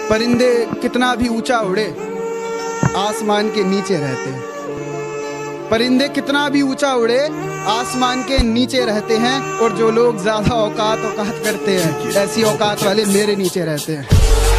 परिंदे कितना भी ऊंचा उड़े आसमान के नीचे रहते हैं। परिंदे कितना भी ऊंचा उड़े आसमान के नीचे रहते हैं। और जो लोग ज्यादा औकात करते हैं ऐसी औकात वाले मेरे नीचे रहते हैं।